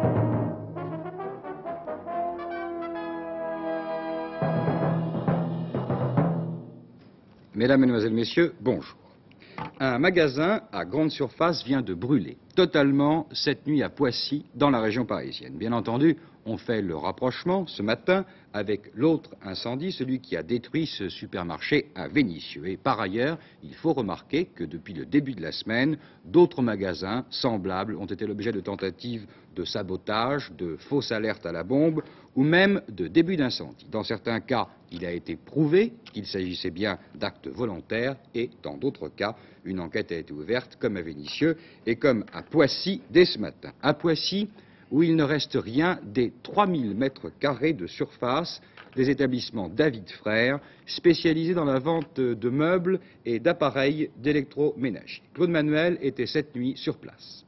Mesdames, Mesdemoiselles, Messieurs, bonjour. Un magasin à grande surface vient de brûler totalement cette nuit à Poissy, dans la région parisienne. Bien entendu, on fait le rapprochement ce matin avec l'autre incendie, celui qui a détruit ce supermarché à Vénissieux. Et par ailleurs, il faut remarquer que depuis le début de la semaine, d'autres magasins semblables ont été l'objet de tentatives de sabotage, de fausses alertes à la bombe ou même de début d'incendie. Dans certains cas, il a été prouvé qu'il s'agissait bien d'actes volontaires et dans d'autres cas, une enquête a été ouverte comme à Vénissieux et comme à Poissy dès ce matin. À Poissy, où il ne reste rien des 3000 mètres carrés de surface des établissements David Frères, spécialisés dans la vente de meubles et d'appareils d'électroménager. Claude Manuel était cette nuit sur place.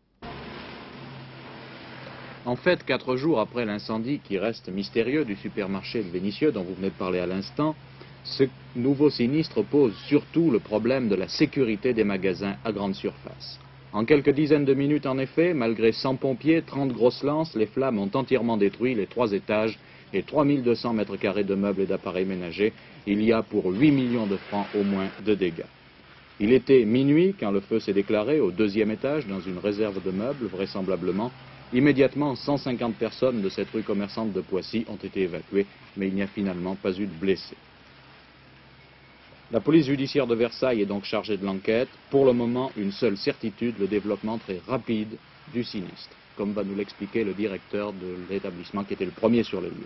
En fait, 4 jours après l'incendie qui reste mystérieux du supermarché de Vénissieux dont vous venez de parler à l'instant, ce nouveau sinistre pose surtout le problème de la sécurité des magasins à grande surface. En quelques dizaines de minutes, en effet, malgré 100 pompiers, 30 grosses lances, les flammes ont entièrement détruit les 3 étages et 3200 mètres carrés de meubles et d'appareils ménagers. Il y a pour 8 millions de francs au moins de dégâts. Il était minuit quand le feu s'est déclaré au 2e étage dans une réserve de meubles, vraisemblablement. Immédiatement, 150 personnes de cette rue commerçante de Poissy ont été évacuées, mais il n'y a finalement pas eu de blessés. La police judiciaire de Versailles est donc chargée de l'enquête. Pour le moment, une seule certitude, le développement très rapide du sinistre, comme va nous l'expliquer le directeur de l'établissement qui était le premier sur les lieux.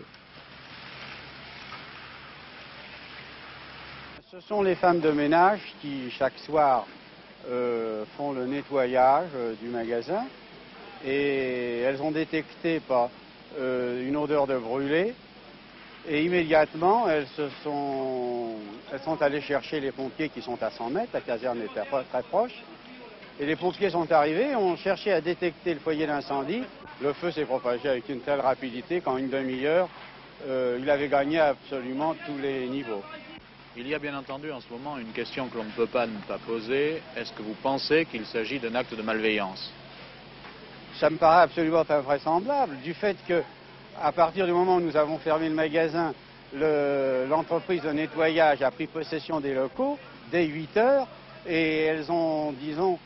Ce sont les femmes de ménage qui, chaque soir, font le nettoyage du magasin et elles ont détecté une odeur de brûlé. Et immédiatement, elles sont allées chercher les pompiers qui sont à 100 mètres, la caserne était très proche. Et les pompiers sont arrivés, ont cherché à détecter le foyer d'incendie. Le feu s'est propagé avec une telle rapidité qu'en une demi-heure, il avait gagné absolument tous les niveaux. Il y a bien entendu en ce moment une question que l'on ne peut pas ne pas poser. Est-ce que vous pensez qu'il s'agit d'un acte de malveillance? Ça me paraît absolument invraisemblable, du fait que à partir du moment où nous avons fermé le magasin, l'entreprise de nettoyage a pris possession des locaux dès 8 heures et elles ont, disons,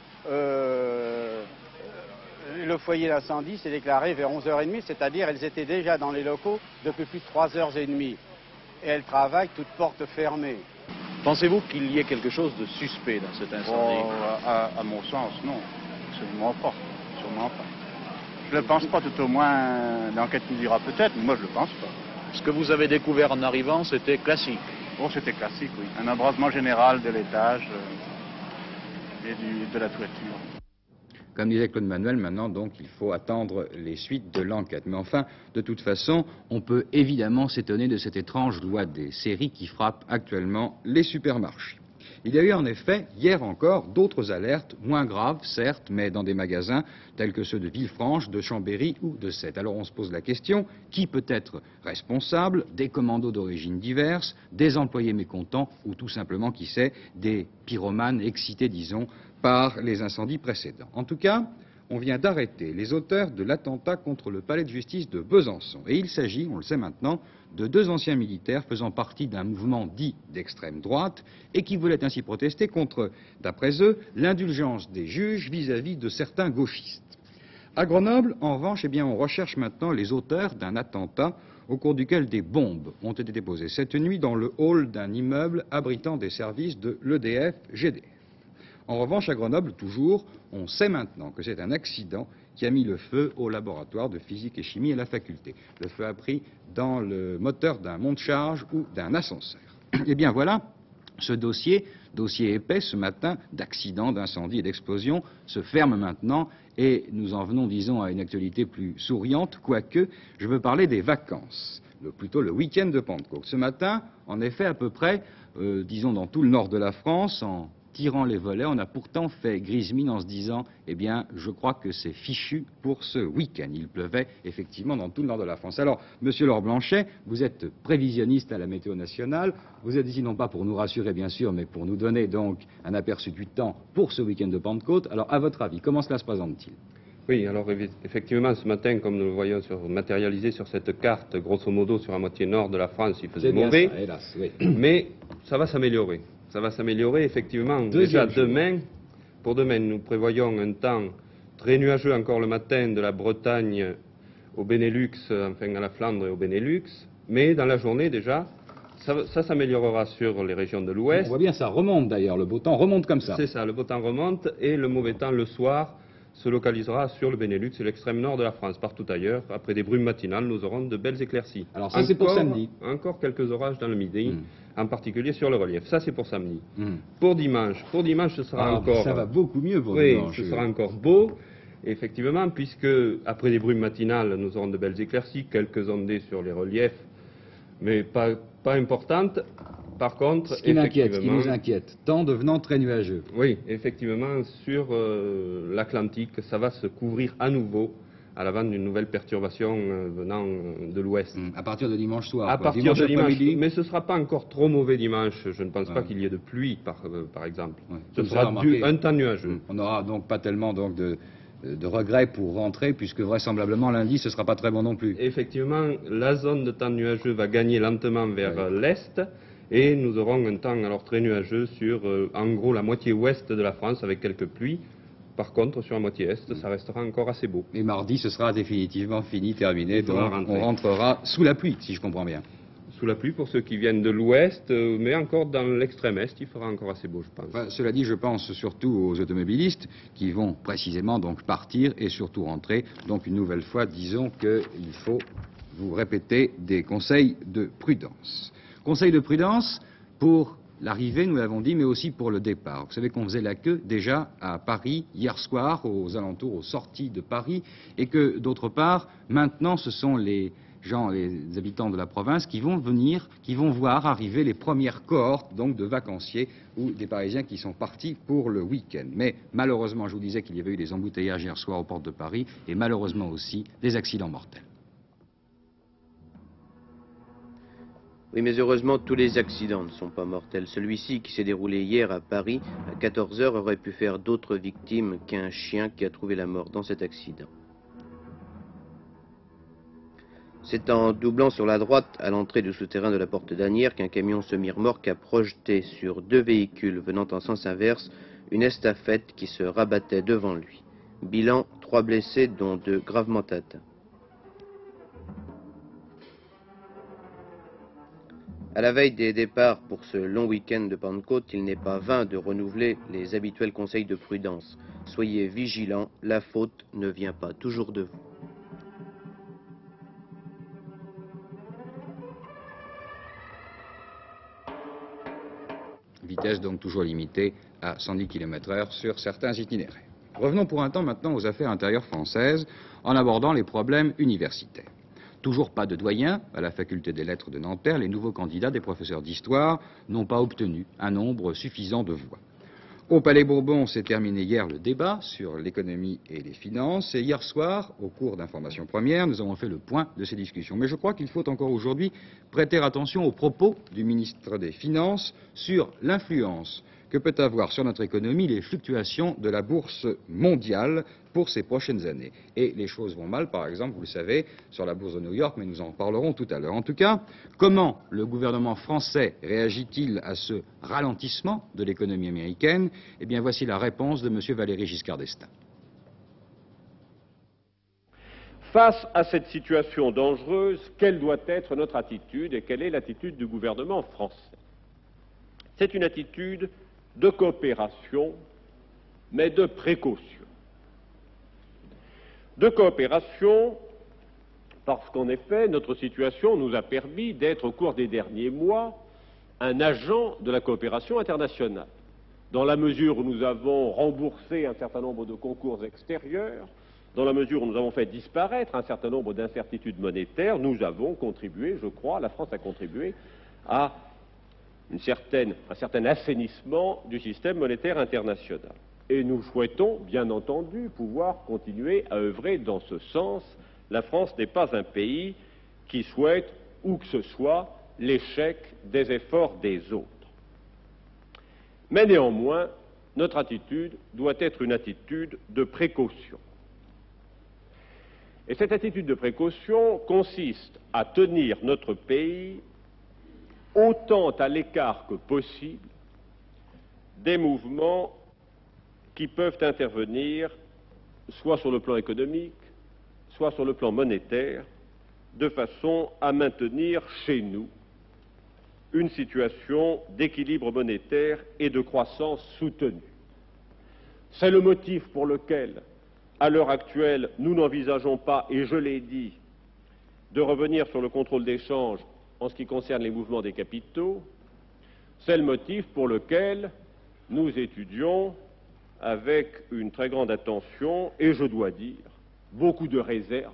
le foyer d'incendie s'est déclaré vers 11h30, c'est-à-dire elles étaient déjà dans les locaux depuis plus de 3h30 et elles travaillent toutes portes fermées. Pensez-vous qu'il y ait quelque chose de suspect dans cet incendie? À mon sens, non, absolument pas, sûrement pas. Je ne le pense pas, tout au moins l'enquête nous dira peut-être, mais moi je ne le pense pas. Ce que vous avez découvert en arrivant, c'était classique? Oh, c'était classique, oui. Un embrasement général de l'étage et de la toiture. Comme disait Claude Manuel, maintenant, donc, il faut attendre les suites de l'enquête. Mais enfin, de toute façon, on peut évidemment s'étonner de cette étrange loi des séries qui frappe actuellement les supermarchés. Il y a eu en effet, hier encore, d'autres alertes, moins graves certes, mais dans des magasins tels que ceux de Villefranche, de Chambéry ou de Sète. Alors on se pose la question, qui peut être responsable? Des commandos d'origine diverses, des employés mécontents ou tout simplement, qui sait, des pyromanes excités, disons, par les incendies précédents. En tout cas, on vient d'arrêter les auteurs de l'attentat contre le palais de justice de Besançon. Et il s'agit, on le sait maintenant, de 2 anciens militaires faisant partie d'un mouvement dit d'extrême droite et qui voulaient ainsi protester contre, d'après eux, l'indulgence des juges vis-à-vis de certains gauchistes. À Grenoble, en revanche, on recherche maintenant les auteurs d'un attentat au cours duquel des bombes ont été déposées cette nuit dans le hall d'un immeuble abritant des services de l'EDF-GDF. En revanche, à Grenoble, toujours, on sait maintenant que c'est un accident qui a mis le feu au laboratoire de physique et chimie à la faculté. Le feu a pris dans le moteur d'un monte-charge ou d'un ascenseur. Eh bien voilà, ce dossier épais ce matin d'accidents, d'incendies et d'explosions, se ferme maintenant et nous en venons, disons, à une actualité plus souriante, quoique je veux parler des vacances, plutôt le week-end de Pentecôte. Ce matin, en effet, à peu près, disons dans tout le nord de la France, en tirant les volets, on a pourtant fait grise mine en se disant, eh bien, je crois que c'est fichu pour ce week-end. Il pleuvait effectivement dans tout le nord de la France. Alors, monsieur Laure Blanchet, vous êtes prévisionniste à la Météo nationale. Vous êtes ici non pas pour nous rassurer, bien sûr, mais pour nous donner donc un aperçu du temps pour ce week-end de Pentecôte. Alors, à votre avis, comment cela se présente-t-il? Oui, alors effectivement, ce matin, comme nous le voyons matérialisé sur cette carte, grosso modo sur la moitié nord de la France, il faisait mauvais. Ça, hélas, oui. Mais ça va s'améliorer. Ça va s'améliorer, effectivement. Déjà demain, pour demain, nous prévoyons un temps très nuageux encore le matin de la Bretagne au Benelux, enfin à la Flandre et au Benelux. Mais dans la journée, déjà, ça s'améliorera sur les régions de l'Ouest. On voit bien, ça remonte d'ailleurs, le beau temps remonte comme ça. C'est ça, le beau temps remonte et le mauvais temps le soir se localisera sur le Benelux et l'extrême nord de la France. Partout ailleurs, après des brumes matinales, nous aurons de belles éclaircies. Alors ça, c'est pour samedi. Encore quelques orages dans le midi, en particulier sur le relief. Ça, c'est pour samedi. Mm. Pour dimanche, ce sera encore... Ça va beaucoup mieux pour dimanche. Oui, ce sera encore beau, effectivement, puisque après des brumes matinales, nous aurons de belles éclaircies, quelques ondées sur les reliefs, mais pas importantes. Par contre, ce qui nous inquiète, temps devenant très nuageux. Oui, effectivement, sur l'Atlantique, ça va se couvrir à nouveau à l'avant d'une nouvelle perturbation venant de l'Ouest. À partir de dimanche soir. À partir de dimanche, mais ce ne sera pas encore trop mauvais dimanche. Je ne pense pas qu'il y ait de pluie, par exemple. Ouais. Ce sera un temps nuageux. On n'aura donc pas tellement de regrets pour rentrer, puisque vraisemblablement lundi, ce ne sera pas très bon non plus. Effectivement, la zone de temps nuageux va gagner lentement vers l'Est. Et nous aurons un temps alors très nuageux sur, en gros, la moitié ouest de la France avec quelques pluies. Par contre, sur la moitié est, ça restera encore assez beau. Et mardi, ce sera définitivement fini, terminé. Donc on rentrera sous la pluie, si je comprends bien. Sous la pluie pour ceux qui viennent de l'ouest, mais encore dans l'extrême est, il fera encore assez beau, je pense. Enfin, cela dit, je pense surtout aux automobilistes qui vont précisément donc partir et surtout rentrer. Donc une nouvelle fois, disons qu'il faut vous répéter des conseils de prudence. Conseil de prudence pour l'arrivée, nous l'avons dit, mais aussi pour le départ. Vous savez qu'on faisait la queue déjà à Paris hier soir, aux alentours, aux sorties de Paris, et que d'autre part, maintenant, ce sont les habitants de la province qui vont venir, qui vont voir arriver les premières cohortes donc de vacanciers ou des Parisiens qui sont partis pour le week-end. Mais malheureusement, je vous disais qu'il y avait eu des embouteillages hier soir aux portes de Paris, et malheureusement aussi des accidents mortels. Oui, mais heureusement, tous les accidents ne sont pas mortels. Celui-ci, qui s'est déroulé hier à Paris, à 14 h, aurait pu faire d'autres victimes qu'un chien qui a trouvé la mort dans cet accident. C'est en doublant sur la droite, à l'entrée du souterrain de la porte d'Asnières, qu'un camion semi-remorque a projeté sur 2 véhicules venant en sens inverse une estafette qui se rabattait devant lui. Bilan, 3 blessés, dont 2 gravement atteints. À la veille des départs pour ce long week-end de Pentecôte, il n'est pas vain de renouveler les habituels conseils de prudence. Soyez vigilants, la faute ne vient pas toujours de vous. Vitesse donc toujours limitée à 110 km/h sur certains itinéraires. Revenons pour un temps maintenant aux affaires intérieures françaises en abordant les problèmes universitaires. Toujours pas de doyens à la faculté des lettres de Nanterre, les nouveaux candidats des professeurs d'histoire n'ont pas obtenu un nombre suffisant de voix. Au Palais Bourbon s'est terminé hier le débat sur l'économie et les finances, et hier soir, au cours d'Information Première, nous avons fait le point de ces discussions. Mais je crois qu'il faut encore aujourd'hui prêter attention aux propos du ministre des Finances sur l'influence que peut avoir sur notre économie les fluctuations de la bourse mondiale pour ces prochaines années. Et les choses vont mal, par exemple, vous le savez, sur la bourse de New York, mais nous en parlerons tout à l'heure. En tout cas, comment le gouvernement français réagit-il à ce ralentissement de l'économie américaine? Eh bien, voici la réponse de M. Valéry Giscard d'Estaing. Face à cette situation dangereuse, quelle doit être notre attitude et quelle est l'attitude du gouvernement français? C'est une attitude de coopération, mais de précaution. De coopération, parce qu'en effet, notre situation nous a permis d'être au cours des derniers mois un agent de la coopération internationale. Dans la mesure où nous avons remboursé un certain nombre de concours extérieurs, dans la mesure où nous avons fait disparaître un certain nombre d'incertitudes monétaires, nous avons contribué, je crois, la France a contribué à un certain assainissement du système monétaire international. Et nous souhaitons, bien entendu, pouvoir continuer à œuvrer dans ce sens. La France n'est pas un pays qui souhaite, où que ce soit, l'échec des efforts des autres. Mais néanmoins, notre attitude doit être une attitude de précaution. Et cette attitude de précaution consiste à tenir notre pays autant à l'écart que possible des mouvements qui peuvent intervenir soit sur le plan économique, soit sur le plan monétaire, de façon à maintenir chez nous une situation d'équilibre monétaire et de croissance soutenue. C'est le motif pour lequel, à l'heure actuelle, nous n'envisageons pas, et je l'ai dit, de revenir sur le contrôle d'échange en ce qui concerne les mouvements des capitaux. C'est le motif pour lequel nous étudions avec une très grande attention, et je dois dire, beaucoup de réserve,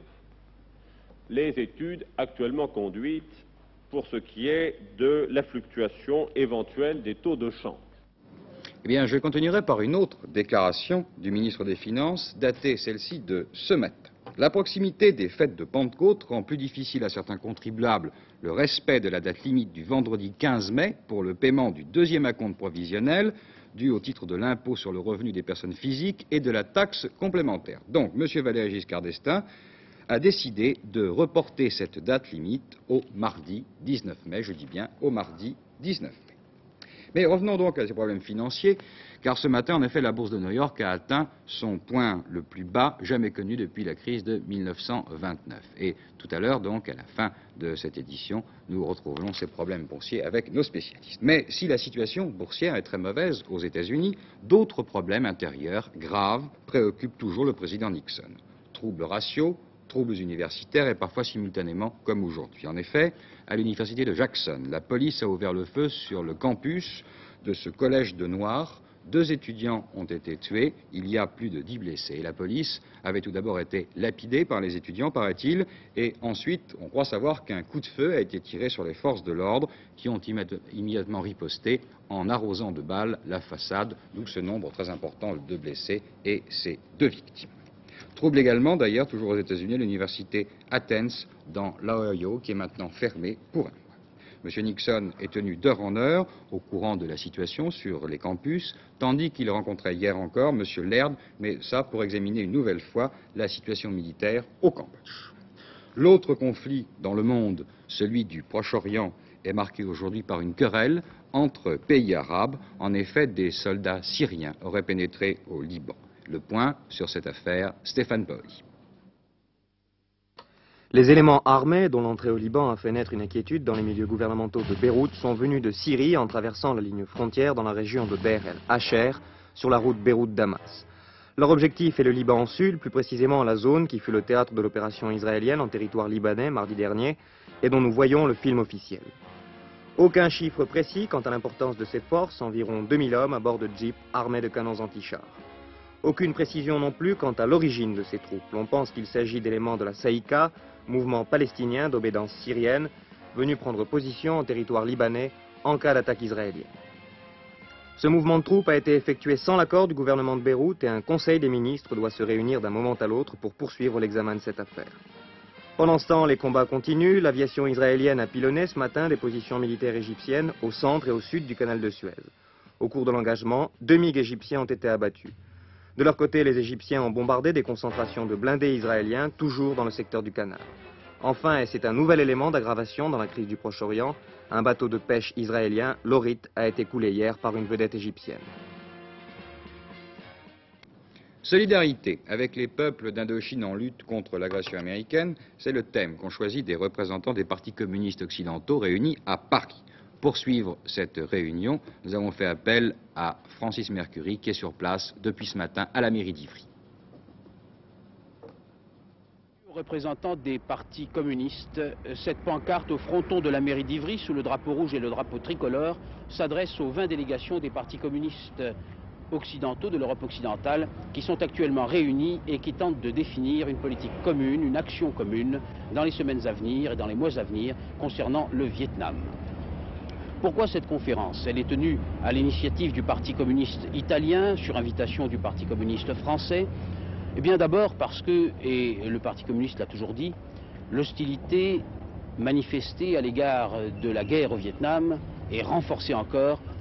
les études actuellement conduites pour ce qui est de la fluctuation éventuelle des taux de change. Eh bien, je continuerai par une autre déclaration du ministre des Finances, datée celle-ci de ce matin. La proximité des fêtes de Pentecôte rend plus difficile à certains contribuables le respect de la date limite du vendredi 15 mai pour le paiement du deuxième acompte provisionnel dû au titre de l'impôt sur le revenu des personnes physiques et de la taxe complémentaire. Donc, M. Valéry Giscard d'Estaing a décidé de reporter cette date limite au mardi 19 mai, je dis bien au mardi 19 mai. Mais revenons donc à ces problèmes financiers, car ce matin, en effet, la bourse de New York a atteint son point le plus bas jamais connu depuis la crise de 1929. Et tout à l'heure, donc, à la fin de cette édition, nous retrouverons ces problèmes boursiers avec nos spécialistes. Mais si la situation boursière est très mauvaise aux États-Unis, d'autres problèmes intérieurs graves préoccupent toujours le président Nixon. Troubles raciaux, troubles universitaires et parfois simultanément comme aujourd'hui. En effet, à l'université de Jackson, la police a ouvert le feu sur le campus de ce collège de Noirs. 2 étudiants ont été tués, il y a plus de 10 blessés. La police avait tout d'abord été lapidée par les étudiants, paraît-il, et ensuite, on croit savoir qu'un coup de feu a été tiré sur les forces de l'ordre qui ont immédiatement riposté en arrosant de balles la façade, d'où ce nombre très important de blessés et ces 2 victimes. Trouble également, d'ailleurs, toujours aux États-Unis, l'université Athens, dans l'Ohio, qui est maintenant fermée pour un mois. M. Nixon est tenu d'heure en heure au courant de la situation sur les campus, tandis qu'il rencontrait hier encore M. Laird, mais ça pour examiner une nouvelle fois la situation militaire au Cambodge. L'autre conflit dans le monde, celui du Proche-Orient, est marqué aujourd'hui par une querelle entre pays arabes. En effet, des soldats syriens auraient pénétré au Liban. Le point sur cette affaire, Stéphane Paoli. Les éléments armés dont l'entrée au Liban a fait naître une inquiétude dans les milieux gouvernementaux de Beyrouth sont venus de Syrie en traversant la ligne frontière dans la région de Deir el-Hacher sur la route Beyrouth-Damas. Leur objectif est le Liban Sud, plus précisément la zone qui fut le théâtre de l'opération israélienne en territoire libanais mardi dernier et dont nous voyons le film officiel. Aucun chiffre précis quant à l'importance de ces forces, environ 2000 hommes à bord de jeeps armés de canons anti-chars. Aucune précision non plus quant à l'origine de ces troupes. On pense qu'il s'agit d'éléments de la Saïka, mouvement palestinien d'obédience syrienne, venu prendre position en territoire libanais en cas d'attaque israélienne. Ce mouvement de troupes a été effectué sans l'accord du gouvernement de Beyrouth et un conseil des ministres doit se réunir d'un moment à l'autre pour poursuivre l'examen de cette affaire. Pendant ce temps, les combats continuent. L'aviation israélienne a pilonné ce matin des positions militaires égyptiennes au centre et au sud du canal de Suez. Au cours de l'engagement, 2 MiG égyptiens ont été abattus. De leur côté, les Égyptiens ont bombardé des concentrations de blindés israéliens, toujours dans le secteur du canal. Enfin, et c'est un nouvel élément d'aggravation dans la crise du Proche-Orient, un bateau de pêche israélien, l'Orit, a été coulé hier par une vedette égyptienne. Solidarité avec les peuples d'Indochine en lutte contre l'agression américaine, c'est le thème qu'ont choisi des représentants des partis communistes occidentaux réunis à Paris. Pour suivre cette réunion, nous avons fait appel à Francis Mercury, qui est sur place depuis ce matin à la mairie d'Ivry. Représentants des partis communistes, cette pancarte au fronton de la mairie d'Ivry, sous le drapeau rouge et le drapeau tricolore, s'adresse aux 20 délégations des partis communistes occidentaux de l'Europe occidentale qui sont actuellement réunis et qui tentent de définir une politique commune, une action commune dans les semaines à venir et dans les mois à venir concernant le Vietnam. Pourquoi cette conférence? Elle est tenue à l'initiative du Parti communiste italien, sur invitation du Parti communiste français. Eh bien d'abord parce que, et le Parti communiste l'a toujours dit, l'hostilité manifestée à l'égard de la guerre au Vietnam est renforcée encore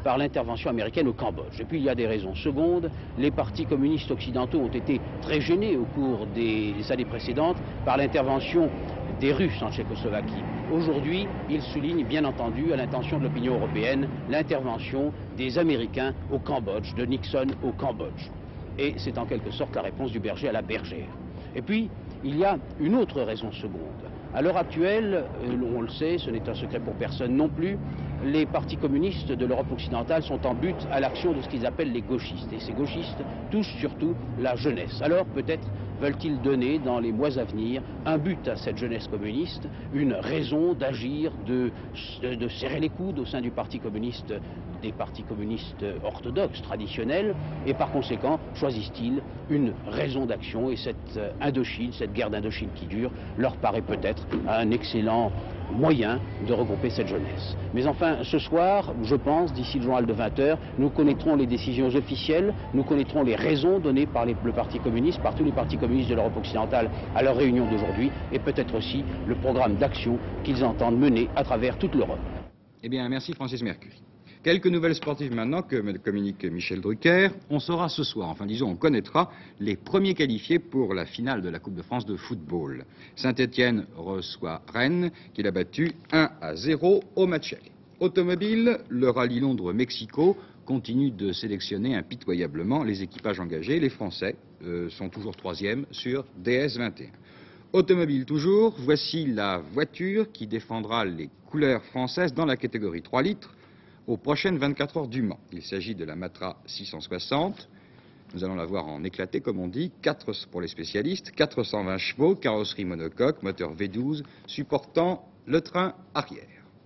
par l'intervention américaine au Cambodge. Et puis il y a des raisons secondes. Les partis communistes occidentaux ont été très gênés au cours des années précédentes par l'intervention des Russes en Tchécoslovaquie. Aujourd'hui, ils soulignent bien entendu à l'intention de l'opinion européenne l'intervention des Américains au Cambodge, de Nixon au Cambodge. Et c'est en quelque sorte la réponse du berger à la bergère. Et puis, il y a une autre raison seconde. À l'heure actuelle, on le sait, ce n'est un secret pour personne non plus, les partis communistes de l'Europe occidentale sont en but à l'action de ce qu'ils appellent les gauchistes. Et ces gauchistes touchent surtout la jeunesse. Alors peut-être veulent-ils donner dans les mois à venir un but à cette jeunesse communiste, une raison d'agir, de serrer les coudes au sein du parti communiste, des partis communistes orthodoxes, traditionnels, et par conséquent choisissent-ils une raison d'action. Et cette Indochine, cette guerre d'Indochine qui dure, leur paraît peut-être un excellent moyen de regrouper cette jeunesse. Mais enfin, ce soir, je pense, d'ici le journal de 20h, nous connaîtrons les décisions officielles, nous connaîtrons les raisons données par le Parti communiste, par tous les partis communistes de l'Europe occidentale à leur réunion d'aujourd'hui, et peut-être aussi le programme d'action qu'ils entendent mener à travers toute l'Europe. Eh bien, merci Francis Mercury. Quelques nouvelles sportives maintenant que me communique Michel Drucker. On saura ce soir, enfin disons on connaîtra les premiers qualifiés pour la finale de la Coupe de France de football. Saint-Étienne reçoit Rennes, qui l'a battu 1-0 au match aller. Automobile, le rallye Londres-Mexico continue de sélectionner impitoyablement les équipages engagés. Les Français sont toujours 3e sur DS21. Automobile toujours, voici la voiture qui défendra les couleurs françaises dans la catégorie 3 litres aux prochaines 24 heures du Mans. Il s'agit de la Matra 660. Nous allons la voir en éclaté, comme on dit, 4 pour les spécialistes, 420 chevaux, carrosserie monocoque, moteur V12, supportant le train arrière.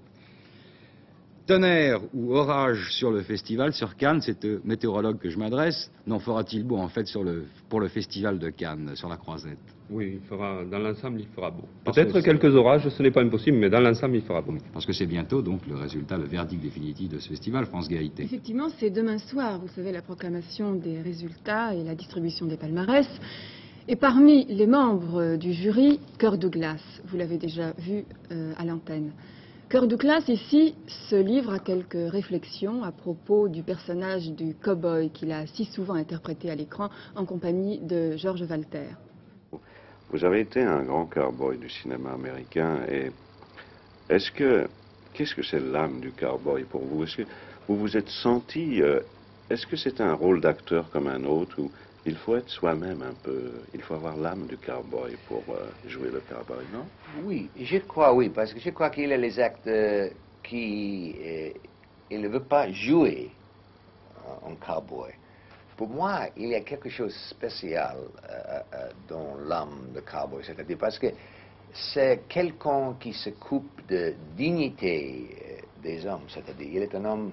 Tonnerre ou orage sur le festival, sur Cannes, c'est au météorologue que je m'adresse. N'en fera-t-il beau, en fait, pour le festival de Cannes, sur la Croisette? Oui, dans l'ensemble, il fera beau. Peut-être quelques orages, ce n'est pas impossible, mais dans l'ensemble, il fera beau. Parce que c'est bientôt, donc, le résultat, le verdict définitif de ce festival, France Gaëté. Effectivement, c'est demain soir, vous savez, la proclamation des résultats et la distribution des palmarès. Et parmi les membres du jury, Kirk Douglas, vous l'avez déjà vu à l'antenne. Kirk Douglas, ici, se livre à quelques réflexions à propos du personnage du cow-boy qu'il a si souvent interprété à l'écran en compagnie de George Walter. Vous avez été un grand cowboy du cinéma américain et qu'est-ce que c'est l'âme du cowboy pour vous? Est-ce que vous vous êtes senti, est-ce que c'est un rôle d'acteur comme un autre ou il faut être soi-même un peu, il faut avoir l'âme du cowboy pour jouer le cowboy, non? Oui, je crois oui, parce que je crois qu'il y a les acteurs qui ne veulent pas jouer en cowboy. Pour moi, il y a quelque chose de spécial dans l'âme de cowboy, c'est-à-dire parce que c'est quelqu'un qui se coupe de dignité des hommes, c'est-à-dire il est un homme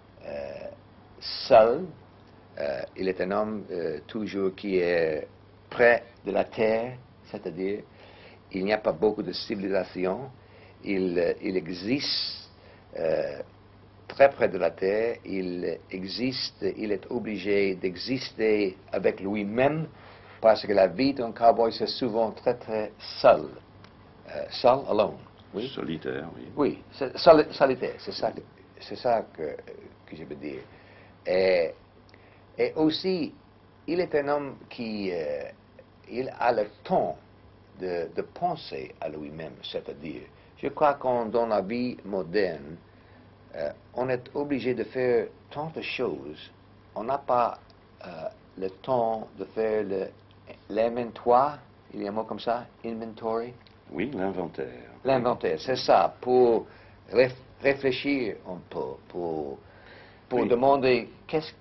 seul, il est un homme toujours qui est près de la terre, c'est-à-dire il n'y a pas beaucoup de civilisation, il existe très près de la terre, il existe, il est obligé d'exister avec lui-même parce que la vie d'un cowboy c'est souvent très très seul, seul, alone. Oui? Solitaire, oui. Oui, solitaire, c'est ça que je veux dire. Et aussi, il est un homme qui il a le temps de penser à lui-même, c'est-à-dire, je crois que dans la vie moderne, on est obligé de faire tant de choses, on n'a pas le temps de faire l'inventoire, il y a un mot comme ça, inventory? Oui, l'inventaire. L'inventaire, c'est ça, pour réfléchir un peu, pour oui. Demander qu'est-ce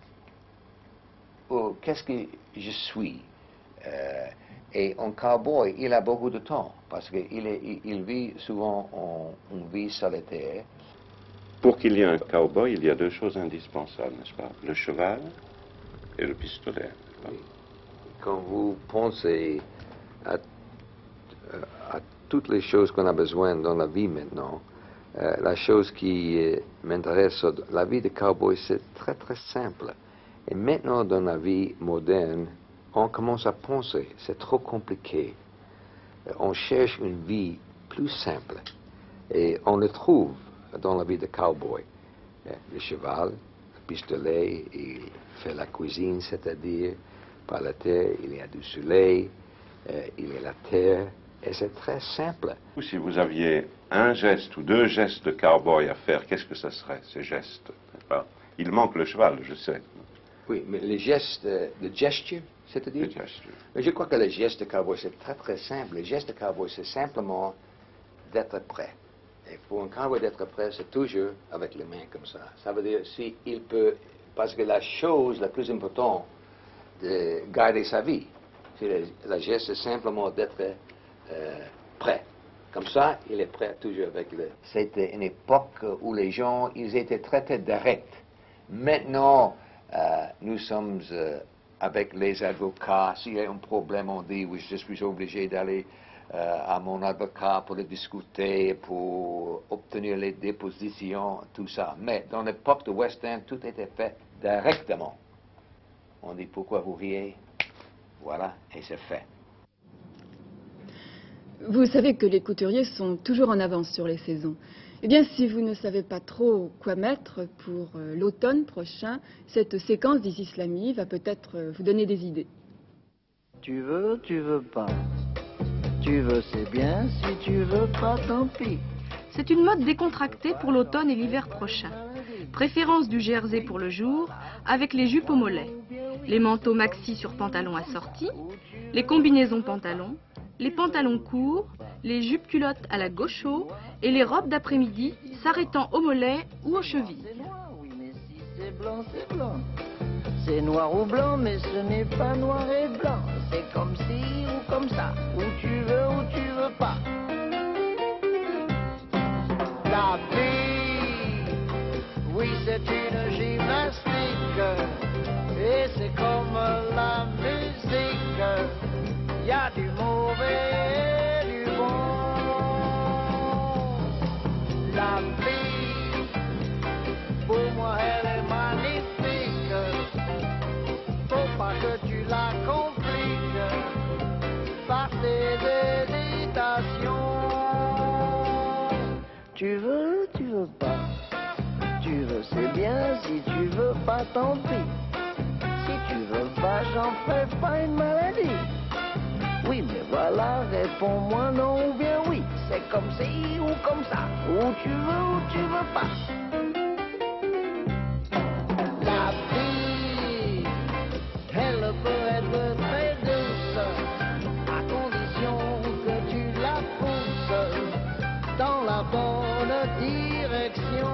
que je suis. Et un cowboy, il a beaucoup de temps, parce qu'il vit souvent une vie solitaire. Pour qu'il y ait un cowboy, il y a deux choses indispensables, n'est-ce pas? Le cheval et le pistolet. Oui. Quand vous pensez à toutes les choses qu'on a besoin dans la vie maintenant, la chose qui m'intéresse, la vie de cowboy, c'est très très simple. Et maintenant, dans la vie moderne, on commence à penser, c'est trop compliqué. On cherche une vie plus simple. Et on le trouve dans la vie de cowboy. Le cheval, pistolet, il fait la cuisine, c'est-à-dire par la terre, il y a du soleil, il y a la terre, et c'est très simple. Si vous aviez un geste ou deux gestes de cow-boy à faire, qu'est-ce que ça serait, ces gestes? Il manque le cheval, je sais. Oui, mais les gestes, le gesture, c'est-à-dire? Le gesture. Mais je crois que le geste de cow-boy, c'est très très simple. Le geste de cow-boy, c'est simplement d'être prêt. Et pour un cowboy d'être prêt, c'est toujours avec les mains comme ça. Ça veut dire s'il peut, parce que la chose la plus importante, de garder sa vie, le geste, c'est simplement d'être prêt. Comme ça, il est prêt toujours avec le... C'était une époque où les gens, ils étaient traités directs. Maintenant, nous sommes avec les avocats. S'il y a un problème, on dit, oui, je suis obligé d'aller à mon avocat pour le discuter, pour obtenir les dépositions, tout ça. Mais dans l'époque de West End, tout était fait directement. On dit, pourquoi vous riez? Voilà, et c'est fait. Vous savez que les couturiers sont toujours en avance sur les saisons. Eh bien, si vous ne savez pas trop quoi mettre pour l'automne prochain, cette séquence d'Isis Lamy va peut-être vous donner des idées. Tu veux pas. Tu veux, c'est bien. Si tu veux pas, tant pis. C'est une mode décontractée pour l'automne et l'hiver prochain. Préférence du jersey pour le jour, avec les jupes au mollet. Les manteaux maxi sur pantalons assortis, les combinaisons pantalons, les pantalons courts, les jupes culottes à la gaucho et les robes d'après-midi s'arrêtant au mollet ou aux chevilles. C'est noir, oui, mais si c'est blanc, c'est blanc. C'est noir ou blanc, mais ce n'est pas noir et blanc. C'est comme ci ou comme ça, où tu veux pas. La vie, oui, c'est une gymnastique. Et c'est comme la musique. Il y a du mauvais et du bon. La vie, pour moi, elle est magnifique. Faut pas que tu la compliques par tes hésitations. Tu veux pas. Tu veux, c'est bien. Si tu veux pas, tant pis. Si tu veux pas, j'en ferai pas une maladie. Oui, mais voilà, réponds-moi non ou bien oui. C'est comme ci ou comme ça, où tu veux pas. La vie, elle peut être très douce, à condition que tu la pousses dans la bonne direction.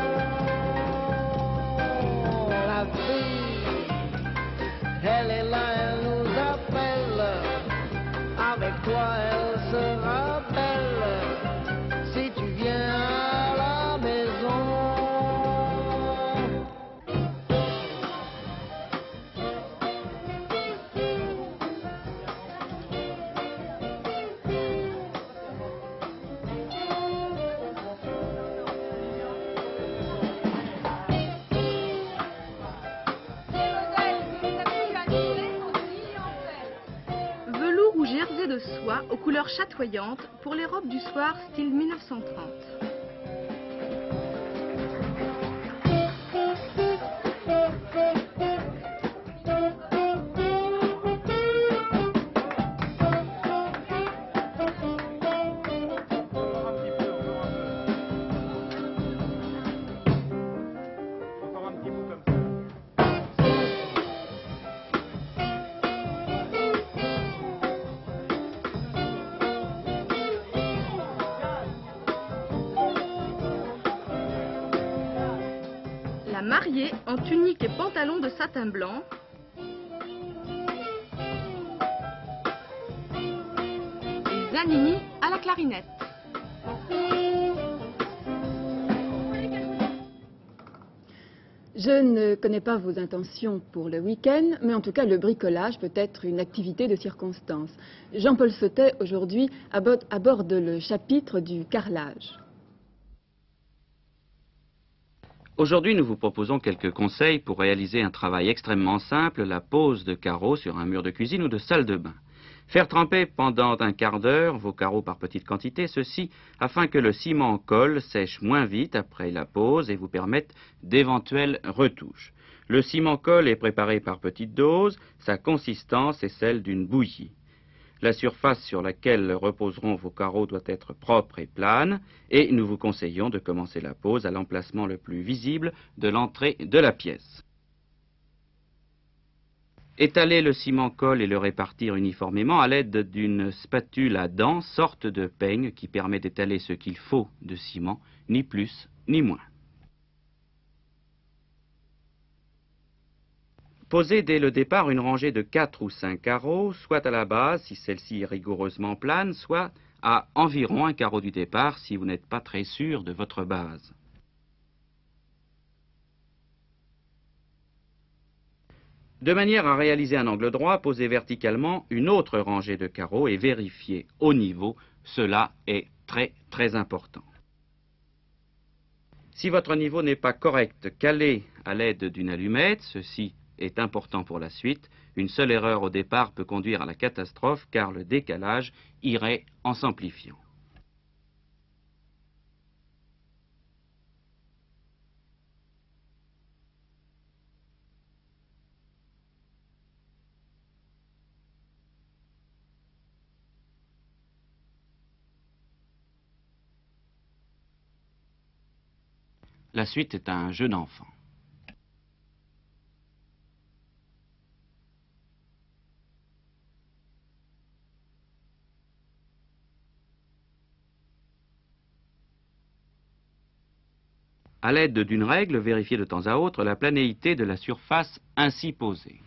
La vie, elle est là, elle nous appelle. Avec toi, elle sera belle si tu viens à la maison. Velours ou jersey de soie aux couleurs chatoyantes pour les robes du soir style 1930. La mariée en tunique et pantalon de satin blanc. Et Zanini à la clarinette. Je ne connais pas vos intentions pour le week-end, mais en tout cas, le bricolage peut être une activité de circonstance. Jean-Paul Sautet, aujourd'hui, aborde le chapitre du carrelage. Aujourd'hui, nous vous proposons quelques conseils pour réaliser un travail extrêmement simple, la pose de carreaux sur un mur de cuisine ou de salle de bain. Faire tremper pendant un quart d'heure vos carreaux par petites quantités, ceci afin que le ciment colle sèche moins vite après la pose et vous permette d'éventuelles retouches. Le ciment colle est préparé par petites doses, sa consistance est celle d'une bouillie. La surface sur laquelle reposeront vos carreaux doit être propre et plane, et nous vous conseillons de commencer la pose à l'emplacement le plus visible de l'entrée de la pièce. Étaler le ciment colle et le répartir uniformément à l'aide d'une spatule à dents, sorte de peigne qui permet d'étaler ce qu'il faut de ciment, ni plus ni moins. Posez dès le départ une rangée de 4 ou 5 carreaux, soit à la base si celle-ci est rigoureusement plane, soit à environ un carreau du départ si vous n'êtes pas très sûr de votre base. De manière à réaliser un angle droit, posez verticalement une autre rangée de carreaux et vérifiez au niveau. Cela est très important. Si votre niveau n'est pas correct, calez à l'aide d'une allumette. Ceci est important pour la suite. Une seule erreur au départ peut conduire à la catastrophe car le décalage irait en s'amplifiant. La suite est un jeu d'enfant. À l'aide d'une règle, vérifiez de temps à autre la planéité de la surface ainsi posée.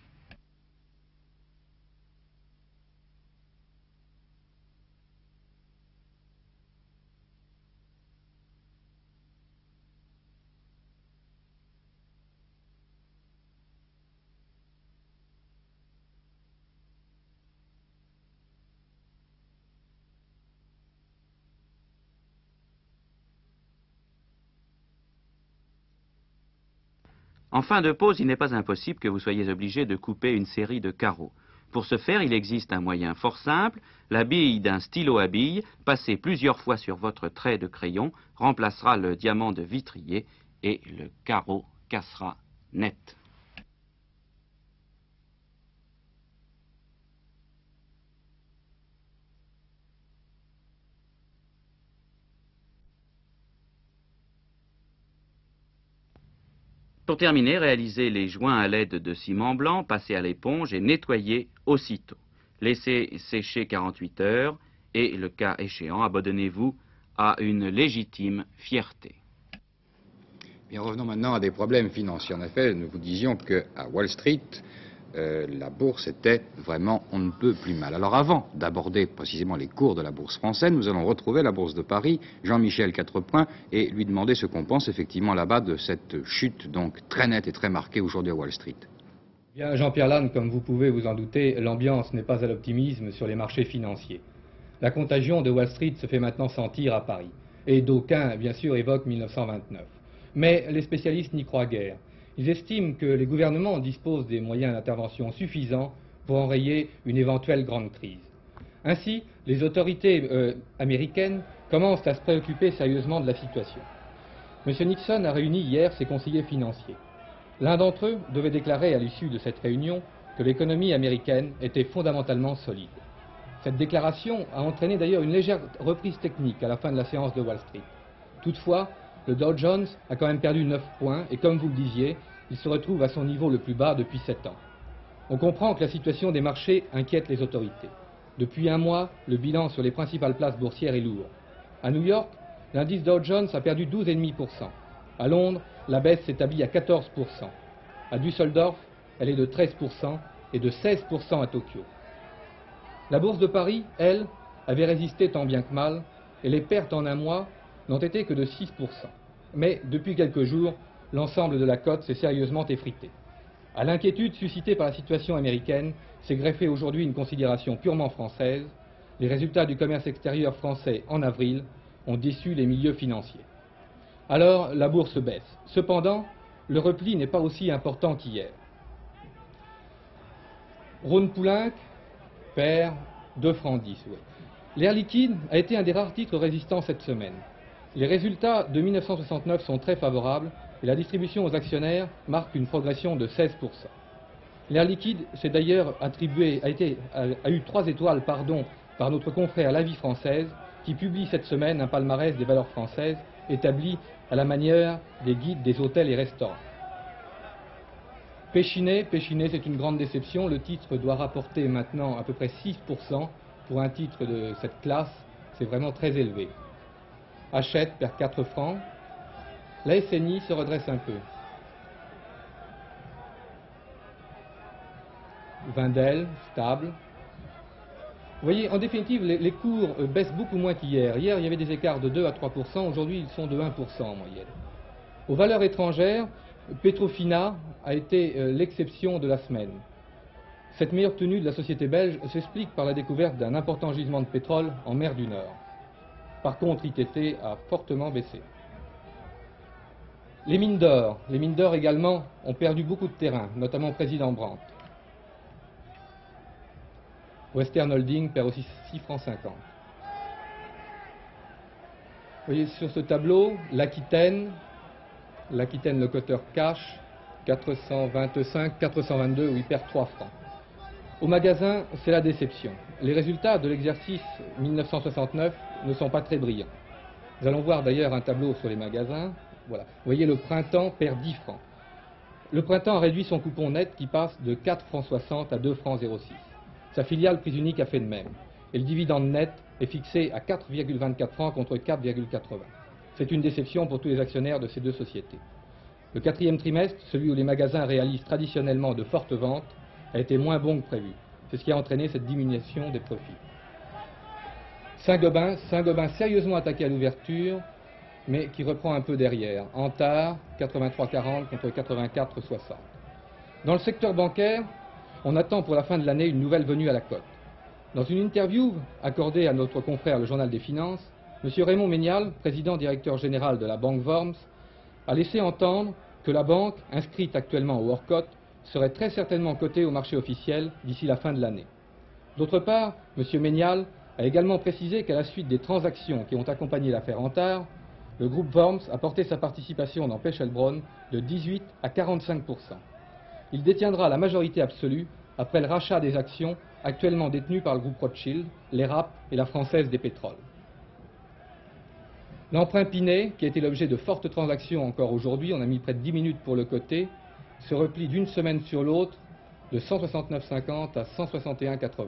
En fin de pose, il n'est pas impossible que vous soyez obligé de couper une série de carreaux. Pour ce faire, il existe un moyen fort simple. La bille d'un stylo à bille, passée plusieurs fois sur votre trait de crayon, remplacera le diamant de vitrier et le carreau cassera net. Pour terminer, réalisez les joints à l'aide de ciment blanc, passez à l'éponge et nettoyez aussitôt. Laissez sécher 48 heures et, le cas échéant, abandonnez-vous à une légitime fierté. Bien, revenons maintenant à des problèmes financiers. En effet, nous vous disions qu'à Wall Street, la bourse était vraiment on ne peut plus mal. Alors avant d'aborder précisément les cours de la bourse française, nous allons retrouver la bourse de Paris, Jean-Michel 4 points, et lui demander ce qu'on pense effectivement là-bas de cette chute donc très nette et très marquée aujourd'hui à Wall Street. Bien, Jean-Pierre Lannes, comme vous pouvez vous en douter, l'ambiance n'est pas à l'optimisme sur les marchés financiers. La contagion de Wall Street se fait maintenant sentir à Paris, et d'aucuns, bien sûr, évoquent 1929. Mais les spécialistes n'y croient guère. Ils estiment que les gouvernements disposent des moyens d'intervention suffisants pour enrayer une éventuelle grande crise. Ainsi, les autorités américaines commencent à se préoccuper sérieusement de la situation. M. Nixon a réuni hier ses conseillers financiers. L'un d'entre eux devait déclarer à l'issue de cette réunion que l'économie américaine était fondamentalement solide. Cette déclaration a entraîné d'ailleurs une légère reprise technique à la fin de la séance de Wall Street. Toutefois, le Dow Jones a quand même perdu 9 points et comme vous le disiez, il se retrouve à son niveau le plus bas depuis 7 ans. On comprend que la situation des marchés inquiète les autorités. Depuis un mois, le bilan sur les principales places boursières est lourd. À New York, l'indice Dow Jones a perdu 12,5%. À Londres, la baisse s'établit à 14%. À Düsseldorf, elle est de 13% et de 16% à Tokyo. La bourse de Paris, elle, avait résisté tant bien que mal et les pertes en un mois n'ont été que de 6%. Mais depuis quelques jours, l'ensemble de la cote s'est sérieusement effrité. À l'inquiétude suscitée par la situation américaine s'est greffée aujourd'hui une considération purement française. Les résultats du commerce extérieur français en avril ont déçu les milieux financiers. Alors, la bourse baisse. Cependant, le repli n'est pas aussi important qu'hier. Rhône-Poulenc perd 2 francs 10, oui. L'air liquide a été un des rares titres résistants cette semaine. Les résultats de 1969 sont très favorables et la distribution aux actionnaires marque une progression de 16%. L'air liquide s'est d'ailleurs a eu 3 étoiles par notre confrère La Vie française qui publie cette semaine un palmarès des valeurs françaises établi à la manière des guides des hôtels et restaurants. Péchinet, c'est une grande déception. Le titre doit rapporter maintenant à peu près 6%. Pour un titre de cette classe, c'est vraiment très élevé. Hachette perd 4 francs. La SNI se redresse un peu. Wendel, stable. Vous voyez, en définitive, les cours baissent beaucoup moins qu'hier. Hier, il y avait des écarts de 2 à 3%. Aujourd'hui, ils sont de 1% en moyenne. Aux valeurs étrangères, Petrofina a été l'exception de la semaine. Cette meilleure tenue de la société belge s'explique par la découverte d'un important gisement de pétrole en mer du Nord. Par contre, ITT a fortement baissé. Les mines d'or également ont perdu beaucoup de terrain, notamment Président Brandt. Western Holding perd aussi 6 francs 50. Vous voyez sur ce tableau, l'Aquitaine, le coteur cash, 425, 422, où il perd 3 francs. Au magasin, c'est la déception. Les résultats de l'exercice 1969 ne sont pas très brillants. Nous allons voir d'ailleurs un tableau sur les magasins. Voilà. Vous voyez, le Printemps perd 10 francs. Le Printemps a réduit son coupon net qui passe de 4 francs 60 à 2 francs 06. Sa filiale Prise Unique a fait de même. Et le dividende net est fixé à 4,24 francs contre 4,80. C'est une déception pour tous les actionnaires de ces deux sociétés. Le 4e trimestre, celui où les magasins réalisent traditionnellement de fortes ventes, a été moins bon que prévu. C'est ce qui a entraîné cette diminution des profits. Saint-Gobain sérieusement attaqué à l'ouverture, mais qui reprend un peu derrière. Antar, 83,40 contre 84,60. Dans le secteur bancaire, on attend pour la fin de l'année une nouvelle venue à la cote. Dans une interview accordée à notre confrère le Journal des Finances, M. Raymond Ménial, président-directeur général de la Banque Worms, a laissé entendre que la banque, inscrite actuellement au hors-cote, serait très certainement cotée au marché officiel d'ici la fin de l'année. D'autre part, M. Ménial a également précisé qu'à la suite des transactions qui ont accompagné l'affaire Antar, le groupe Worms a porté sa participation dans Pechelbronn de 18 à 45%. Il détiendra la majorité absolue après le rachat des actions actuellement détenues par le groupe Rothschild, l'ERAP et la Française des Pétroles. L'emprunt Pinet, qui a été l'objet de fortes transactions encore aujourd'hui, on a mis près de 10 minutes pour le coter, se replie d'une semaine sur l'autre de 169,50 à 161,80.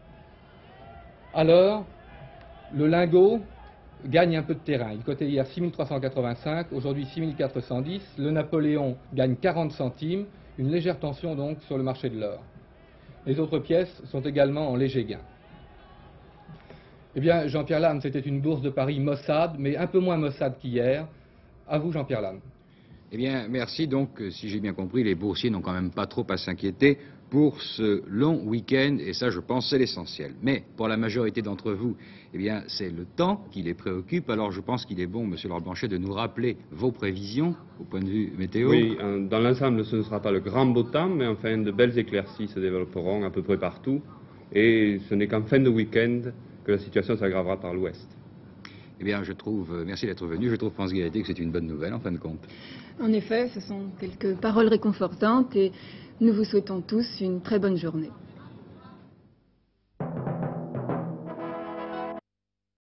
Alors, le lingot gagne un peu de terrain. Il cotait hier 6385, aujourd'hui 6410. Le Napoléon gagne 40 centimes, une légère tension donc sur le marché de l'or. Les autres pièces sont également en léger gain. Eh bien, Jean-Pierre Lame, c'était une bourse de Paris maussade, mais un peu moins maussade qu'hier. À vous, Jean-Pierre Lame. Eh bien, merci. Donc, si j'ai bien compris, les boursiers n'ont quand même pas trop à s'inquiéter pour ce long week-end, et ça, je pense, c'est l'essentiel. Mais pour la majorité d'entre vous, eh bien, c'est le temps qui les préoccupe. Alors, je pense qu'il est bon, Monsieur Laurent Blanchet, de nous rappeler vos prévisions au point de vue météo. Oui, dans l'ensemble, ce ne sera pas le grand beau temps, mais enfin, de belles éclaircies se développeront à peu près partout. Et ce n'est qu'en fin de week-end que la situation s'aggravera par l'ouest. Eh bien, je trouve, merci d'être venu, je trouve, France Gaëté, que c'est une bonne nouvelle, en fin de compte. En effet, ce sont quelques paroles réconfortantes et nous vous souhaitons tous une très bonne journée.